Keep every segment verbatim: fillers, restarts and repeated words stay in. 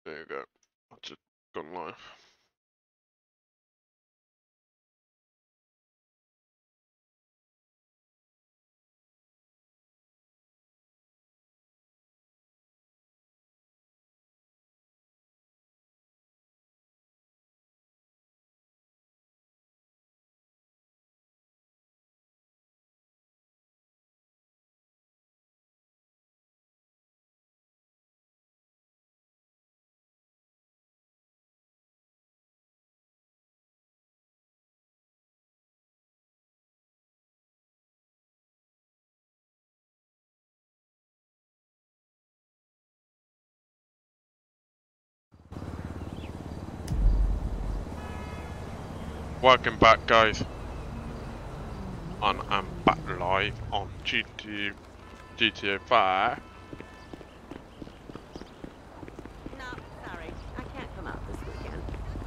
There you go. I've just gone live. Welcome back, guys. And I'm back live on G T A five. No, sorry. I can't come out this weekend.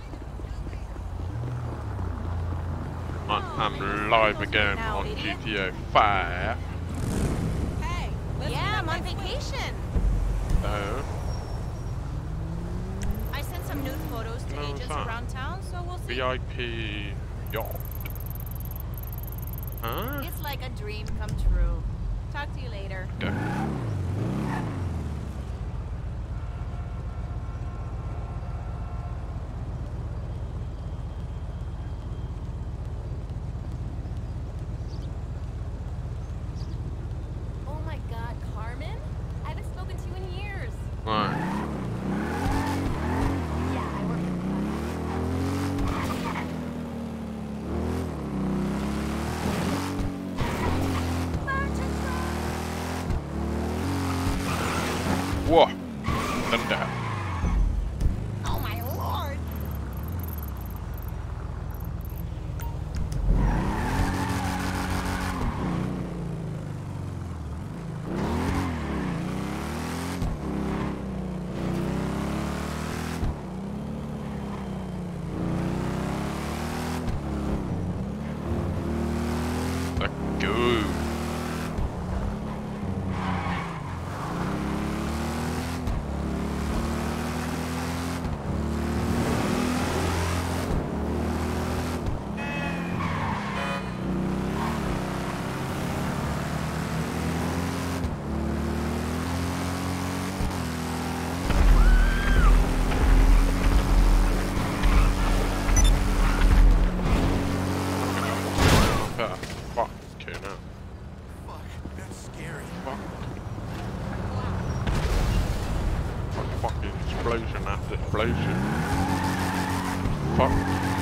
And I'm live again now, on idiot. G T A five. Hey, yeah, I'm on vacation. So, I sent some nude photos to No, agents fine. around town, so we'll see. V I P yacht. Huh? It's like a dream come true. Talk to you later. Okay. Oh my God, Carmen? I haven't spoken to you in years. Right. Yeah, I work Whoa. Thunder. Oh my Lord! Let's go. Ah, fuck. Okay, now. Fuck, that's scary. Fuck. Fuck, fucking explosion after explosion. Fuck.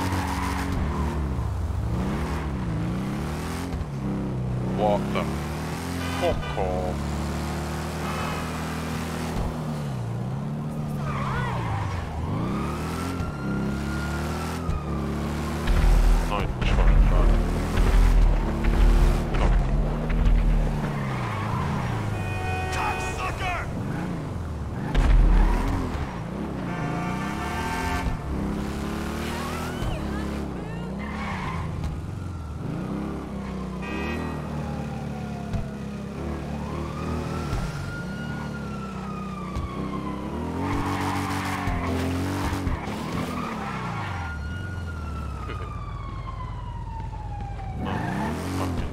What the fuck off? Nice try, bud. No. Cocksucker! No, fucking.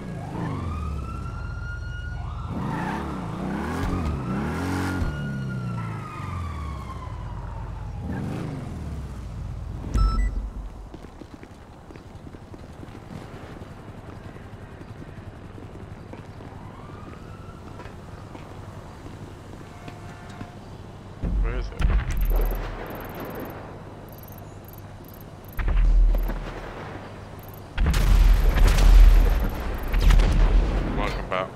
Where is it? Welcome back.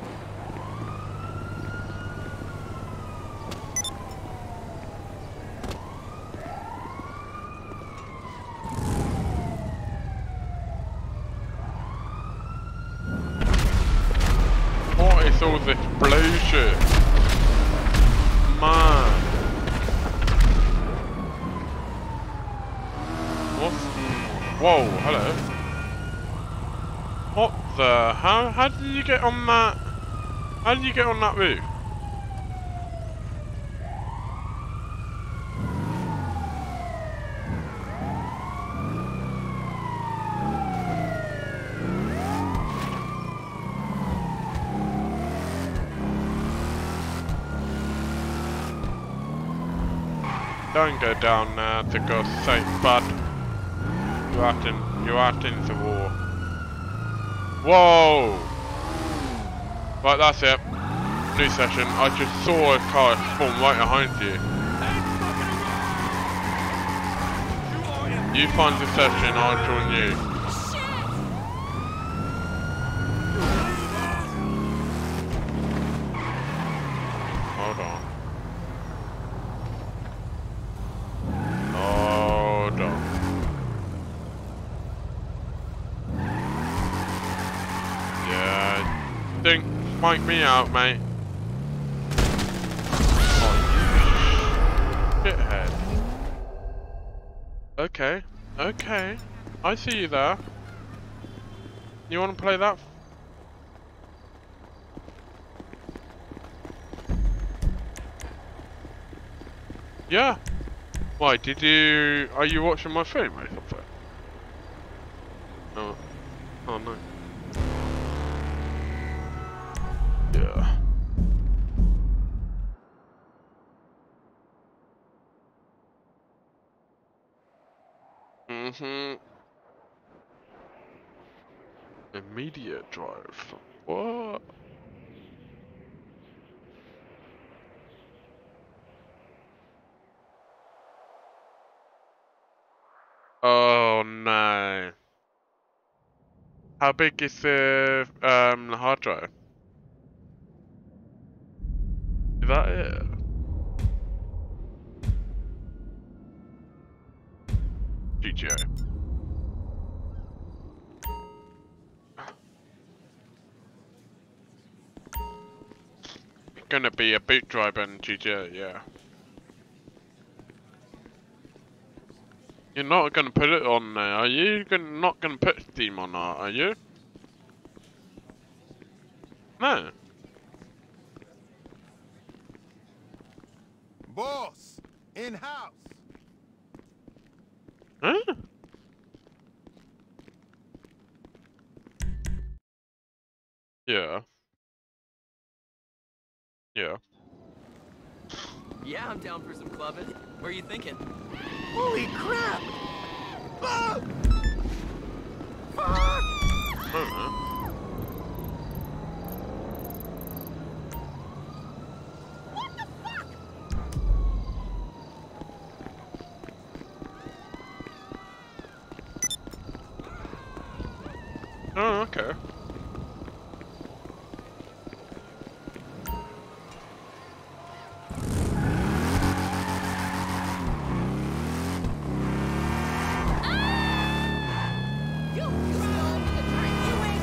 What is all this bullshit? Man. What? Whoa, hello. What the? How, how did you get on that? How did you get on that roof? Don't go down there, to God's sake, bud. You're out in, you're out into war. Whoa! Right, that's it. New session. I just saw a car spawn right behind you. You find the session, I'll join you. Hold on. Hold on. Yeah, think, spike me out, mate. Oh, you shithead. Okay, okay. I see you there. You want to play that? Yeah. Why, did you... Are you watching my phone or something? Oh. Oh no. Yeah. Mm-hmm. Immediate drive. What? Oh no. How big is the um hard drive? Is that it? G G A. Gonna be a boot drive and G G A, yeah. You're not gonna put it on there, are you? You're gonna, not gonna put Steam on that, are you? No. Boss, in house. Huh? Yeah. Yeah. Yeah, I'm down for some clubbing. Where are you thinking? Holy crap! Ah! Fuck! I don't know. What the fuck? Oh, okay. You, you stole me the drink. You ain't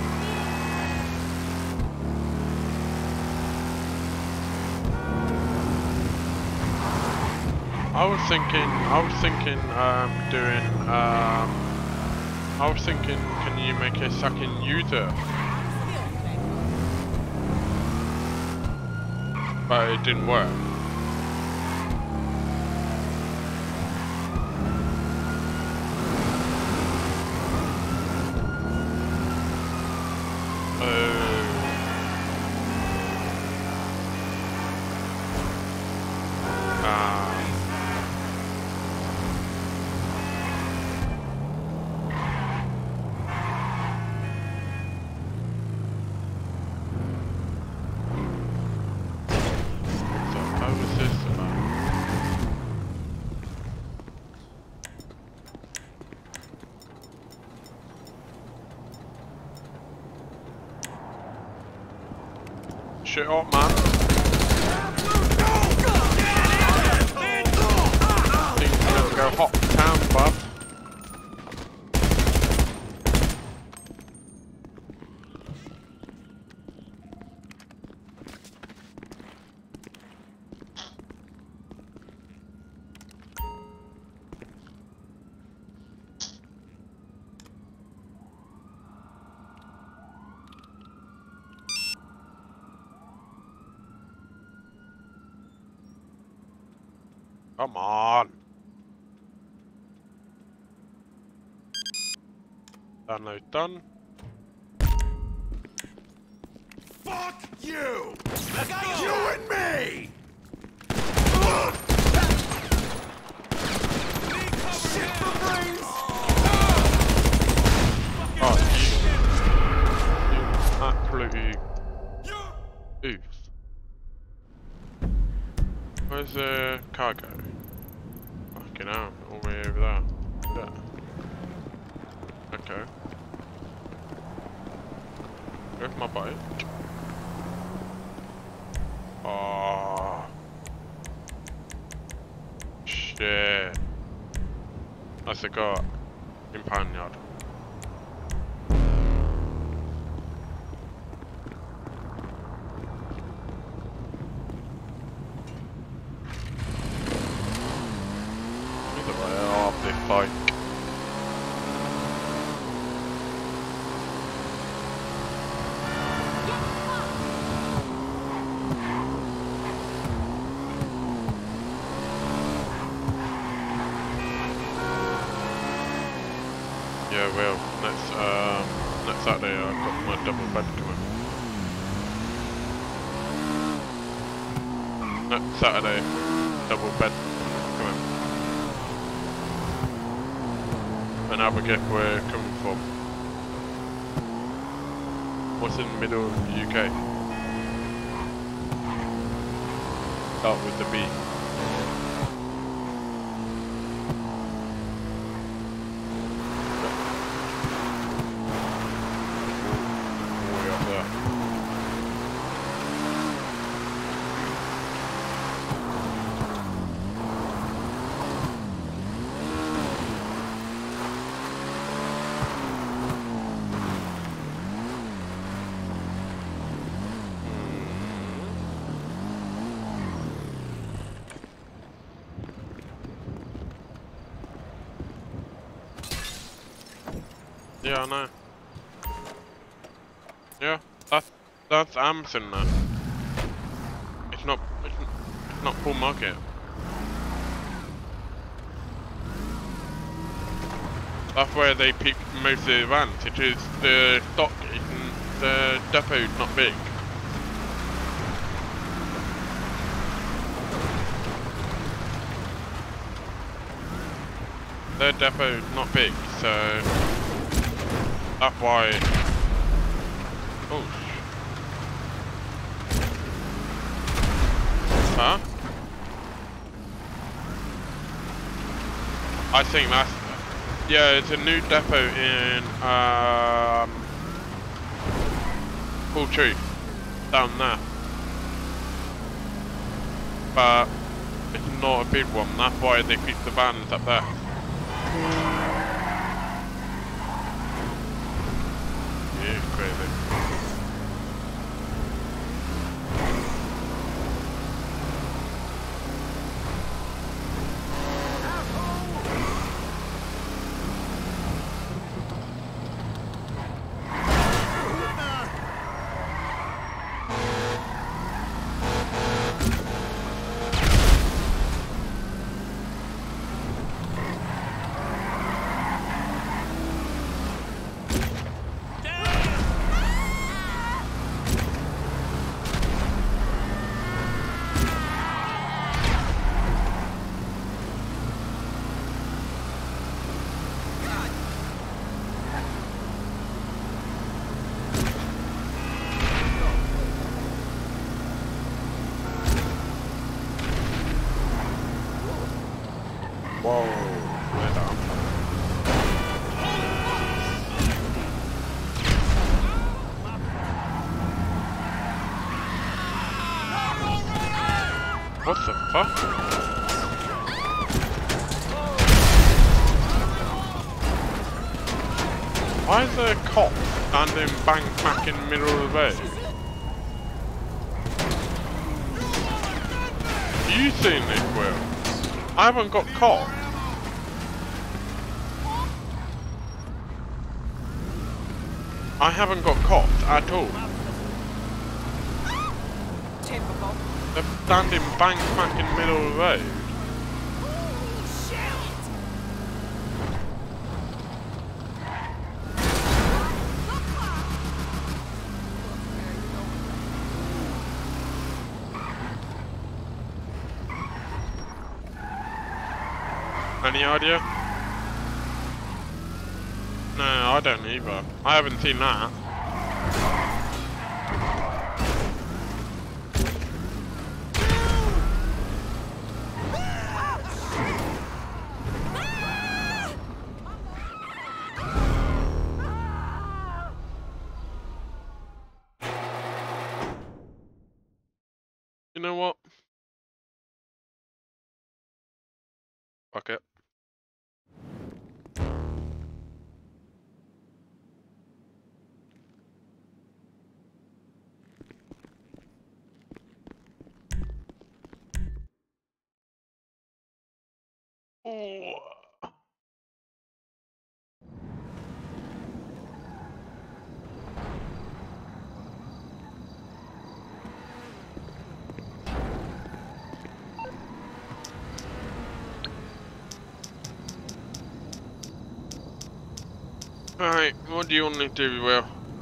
I was thinking, I was thinking, um, doing, um, I was thinking, can you make a second user? But it didn't work. Shit up, man. Things are gonna go hot town, bud. Come on. Download done. Fuck you! Let's go! You and me! Where's the cargo? Fucking hell, all the way over there. Yeah. Okay. Where's my bike? Oh. Shit. I forgot. Impound yard. Either way, I'll have this bike. Yeah, well, next um, next Saturday I've got my double bed coming. Next Saturday, double bed coming. And Abigail, we're coming from. What's in the middle of the U K? Start with the B. Way up there. Yeah, I know. Yeah, that's that's Amazon now. It's not it's, n- it's not full market. That's where they pick most of the vans. It is the stock isn't the depot's not big. Their depot's not big, so that's why. Oh. Huh? I think that's. Yeah, it's a new depot in um, Full Truth down there, but it's not a big one. That's why they keep the vans up there. Yeah, it's crazy. Whoa, we're down. What the fuck? Why is there a cop standing bang smack in the middle of the road? You seen this, Will? I haven't got caught. I haven't got caught at all. Typical. They're standing bang smack in the middle of the road. Any idea? No, I don't either. I haven't seen that. know what? Fuck it. Oh. Alright, what do you want me to do, Will?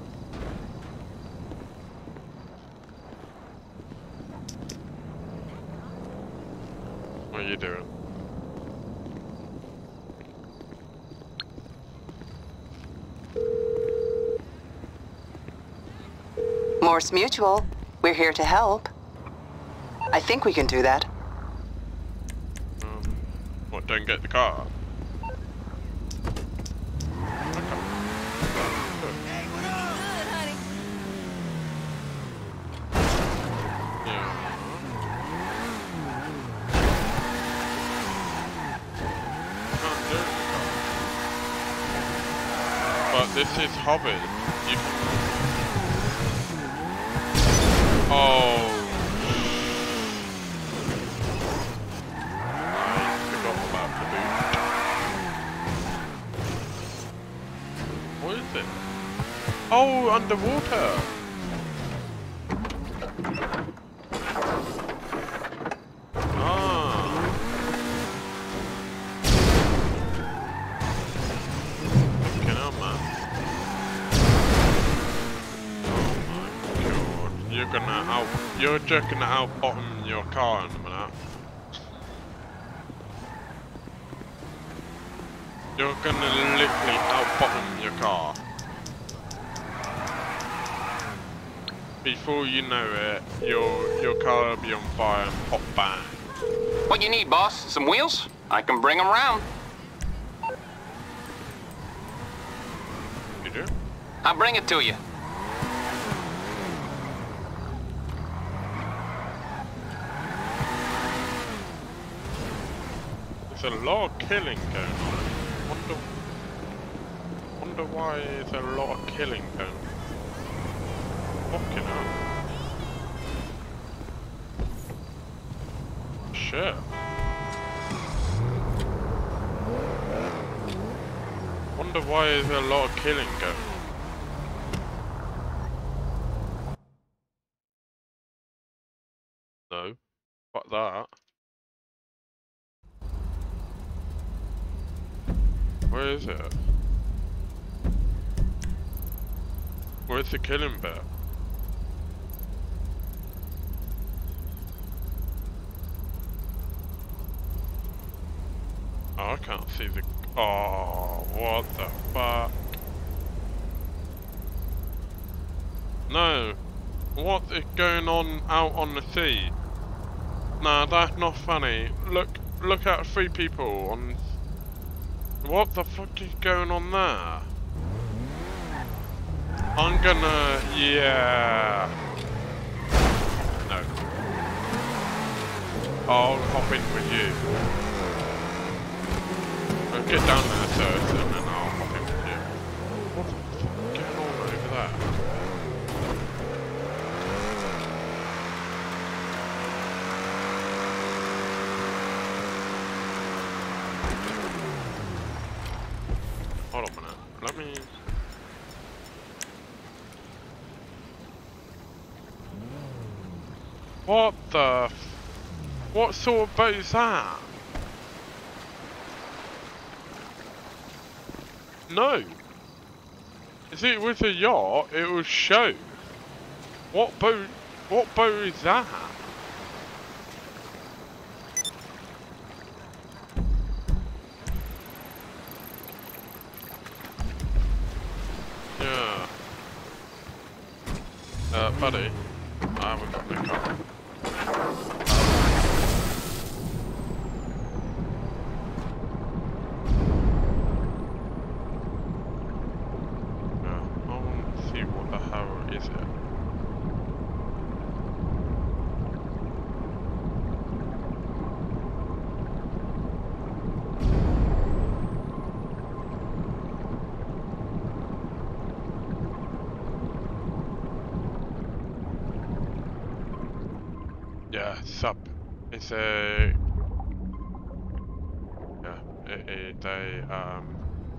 What are you doing? Morse Mutual, we're here to help. I think we can do that. Um, what, don't get the car? Hey, what up? Good, honey. Yeah. Can't do it. But this is Hobbit. You can... Oh. I forgot about the boot. What is it? Oh, underwater. Ah. Fucking hell, man. You're gonna out, you're just gonna out bottom your car in a minute. You're gonna literally out bottom your car. Before you know it, your your car will be on fire and pop bang. What you need, boss? Some wheels? I can bring them round. You do? I'll bring it to you. There's a lot of killing going on. Wonder, wonder why there's a lot of killing going on. Fucking hell. Shit. Wonder why there's a lot of killing going on. No. Fuck that. Where is it? Where's the killing bit? Oh, I can't see the... Oh, what the fuck? No. What is going on out on the sea? Nah, that's not funny. Look, look at three people on... What the fuck is going on there? I'm gonna... Yeah... No. I'll hop in with you. I'll get down there first and then I'll hop in with you. What the fuck is going on over there? Hold on a minute. Let me... What the... F what sort of boat is that? No. Is it with a yacht? It will show. What boat... What boat is that? Yeah. Uh, buddy. I haven't got the car. Yeah, I want to see what the hell is it. Uh, sup. It's a... Yeah, it is a, um...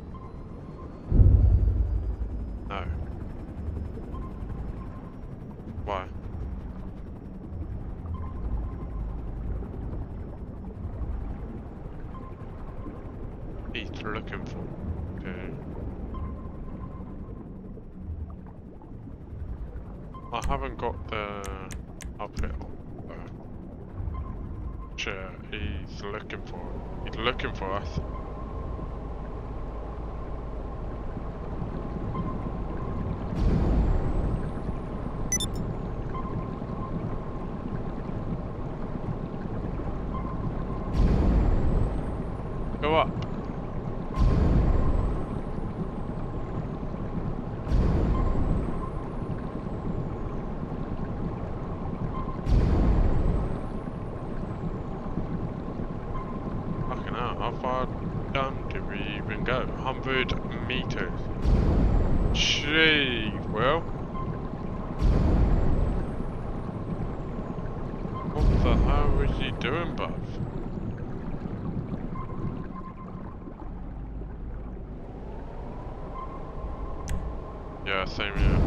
No. Why? He's looking for... Okay. I haven't got the outfit on. Sure, he's looking for... He's looking for us. Go up. Fucking hell, how far down did we even go? one hundred meters. Jeez, well. What the hell is he doing, bruv? Yeah, same here.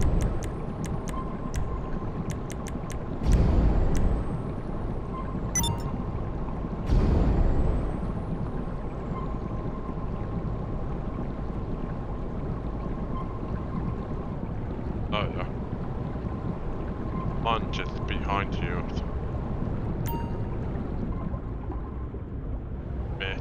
Oh yeah. I'm just behind you. Bit.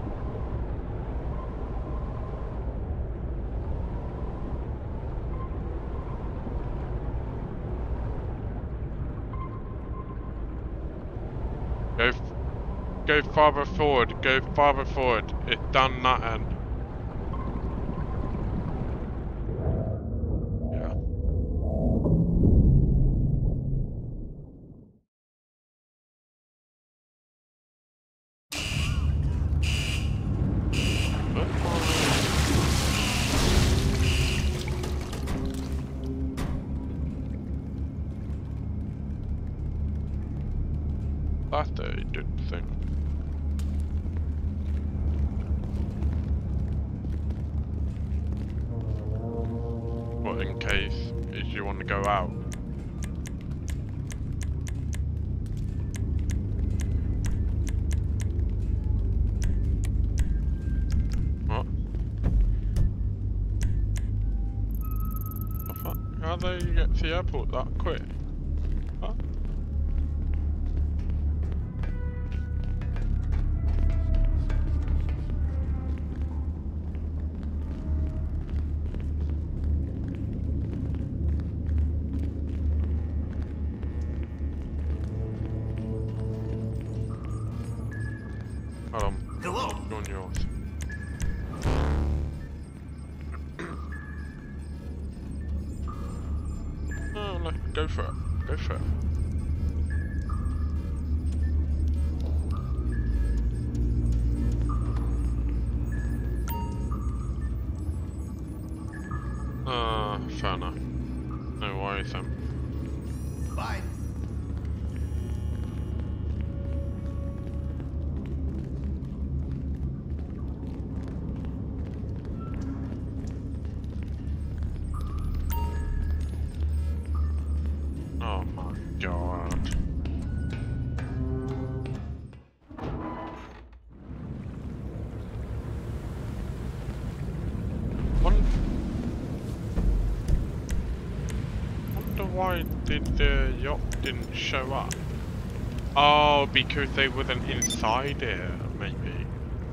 Go, f go farther forward. Go farther forward. It's done that end. Yeah. That's a good thing. What, in case if you want to go out? What? The fuck? How do you get to the airport that quick? What? Hold on. Hello. Go on yours. Oh, no, go for it. Go for it. Ah, uh, fair enough. No worries then. Bye. Oh my god. Wonder, wonder why did the yacht didn't show up? Oh, because they wasn't inside it, maybe.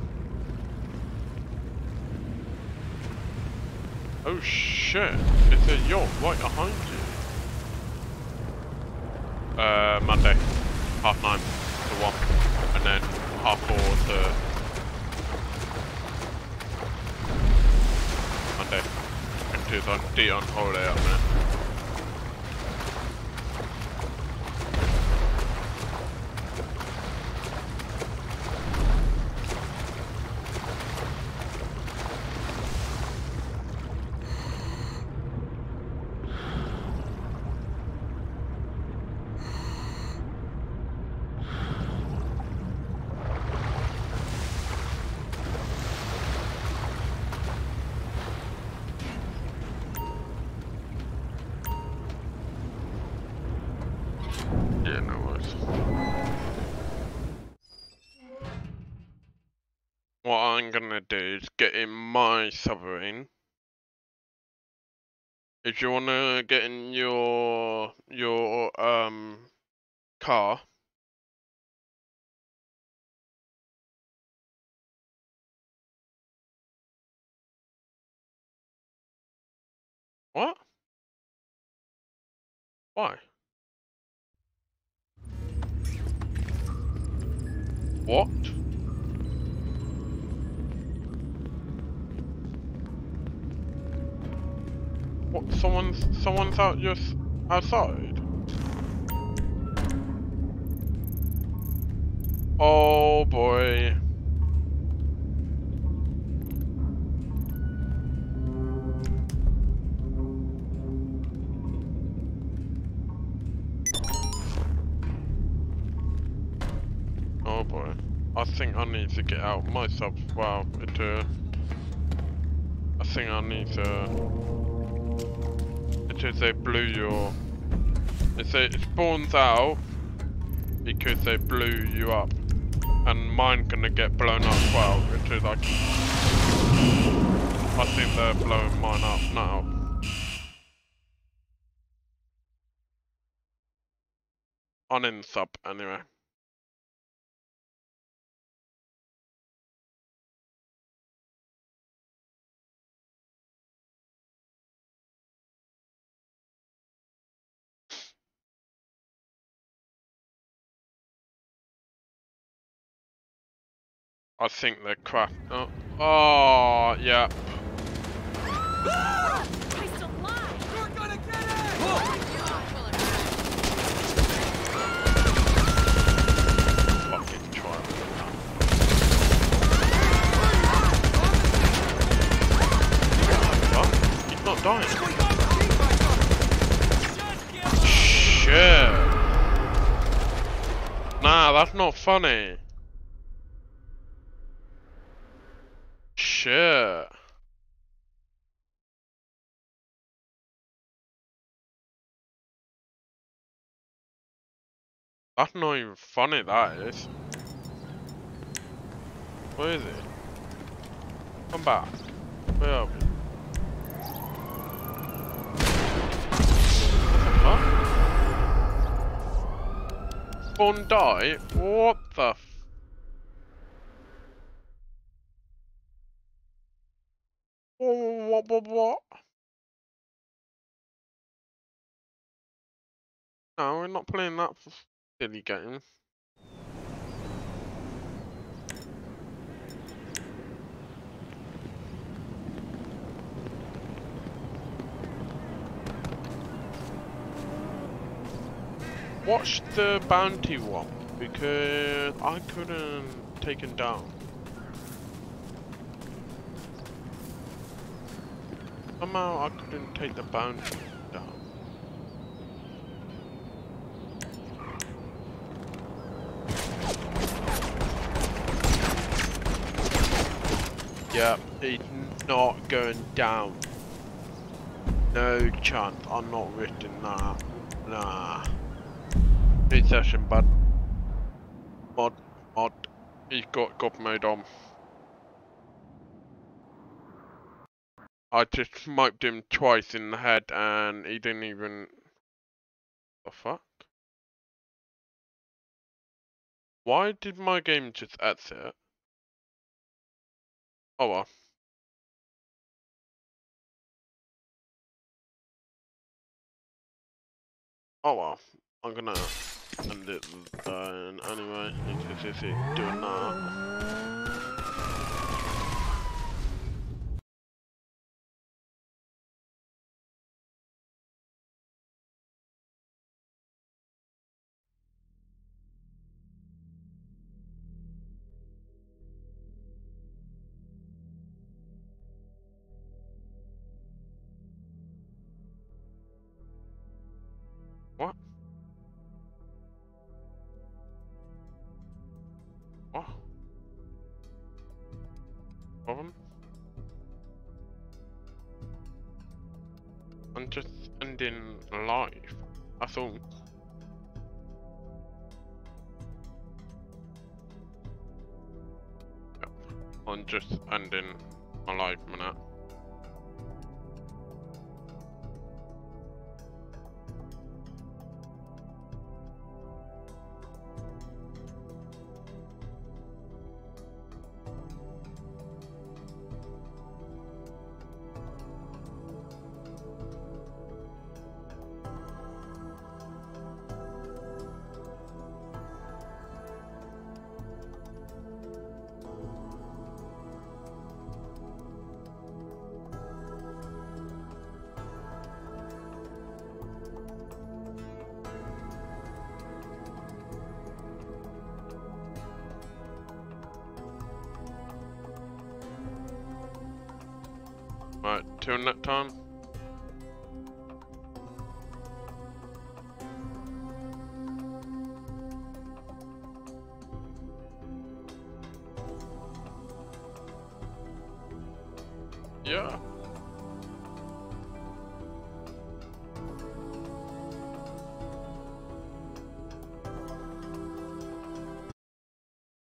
Oh shit, it's a yacht right behind you. Uh, Monday, half nine to one, and then half four to Monday. And two on D on holiday at a minute. what I'm gonna do is get in my submarine. If you wanna get in your your um car. What? Why? What? What? Someone's someone's out just outside. Oh boy. Oh boy. I think I need to get out myself. Wow, it uh, I think I need to. It is they blew your. It it spawns out because they blew you up, and mine gonna get blown up. Well, it is like. I think they're blowing mine up now. I'm in sub anyway. I think they're crap. Oh, oh yeah. Ah! I still lie. You're gonna get it! Fucking try. What? He's not dying. Shit. Nah, that's not funny. Shit. That's not even funny, that is. Where is it? Come back. Where are we? What? Spawn die? What the f- What, what, what? No, we're not playing that silly game. Watch the bounty one, because I couldn't take him down. Somehow I couldn't take the bounty down. Yeah, he's not going down. No chance, I'm not risking that. Nah. New session, bud. Mod, mod. He's got God mode on. I just smoked him twice in the head and he didn't even... The fuck? Why did my game just exit? Oh well. Oh well. I'm gonna end it then anyway. It's just doing that. What? What? Problem? I'm just ending live. That's all. Yep. on just ending my life minute. Right, till next time. Yeah.